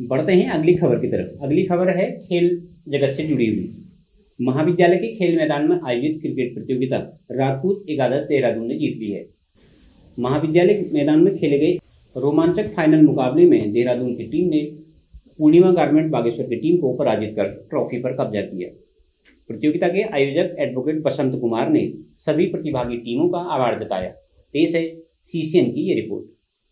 बढ़ते हैं अगली खबर की तरफ। अगली खबर है खेल जगत से जुड़ी हुई। महाविद्यालय के खेल मैदान में आयोजित क्रिकेट प्रतियोगिता राजपूत एकादश देहरादून ने जीत ली है। महाविद्यालय मैदान में खेले गए रोमांचक फाइनल मुकाबले में देहरादून की टीम ने पूर्णिमा गारमेंट बागेश्वर की टीम को पराजित कर ट्रॉफी पर कब्जा किया। प्रतियोगिता के आयोजक एडवोकेट बसंत कुमार ने सभी प्रतिभागी टीमों का आभार जताया। पेश है सीसीएन की ये रिपोर्ट।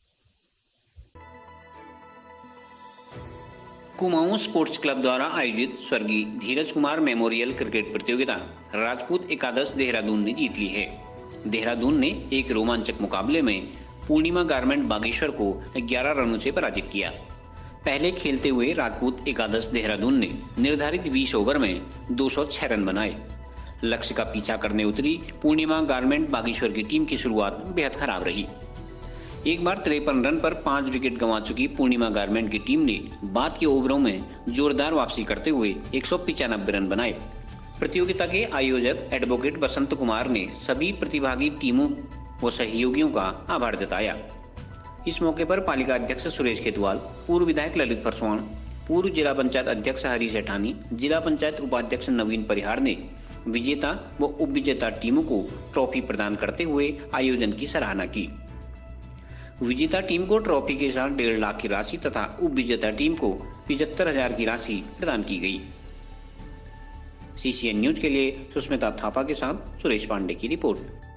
कुमाऊं स्पोर्ट्स क्लब द्वारा आयोजित स्वर्गीय धीरज कुमार मेमोरियल क्रिकेट प्रतियोगिता राजपूत एकादश देहरादून ने जीत ली है। देहरादून ने एक रोमांचक मुकाबले में पूर्णिमा गारमेंट बागेश्वर को 11 रनों से पराजित किया। पहले खेलते हुए राजपूत एकादश देहरादून ने निर्धारित 20 ओवर में 206 रन बनाए। लक्ष्य का पीछा करने उतरी पूर्णिमा गारमेंट बागेश्वर की टीम की शुरुआत बेहद खराब रही। एक बार 53 रन पर 5 विकेट गंवा चुकी पूर्णिमा गारमेंट की टीम ने बाद के ओवरों में जोरदार वापसी करते हुए 195 रन बनाए। प्रतियोगिता के आयोजक एडवोकेट बसंत कुमार ने सभी प्रतिभागी टीमों व सहयोगियों का आभार जताया। इस मौके पर पालिका अध्यक्ष सुरेश खेतवाल, पूर्व विधायक ललित परसवाण, पूर्व जिला पंचायत अध्यक्ष हरी सेठानी, जिला पंचायत उपाध्यक्ष नवीन परिहार ने विजेता व उप विजेता टीमों को ट्रॉफी प्रदान करते हुए आयोजन की सराहना की। विजेता टीम को ट्रॉफी के साथ 1.5 लाख की राशि तथा उप विजेता टीम को 75,000 की राशि प्रदान की गई। सीसीएन न्यूज के लिए सुष्मिता थापा के साथ सुरेश पांडे की रिपोर्ट।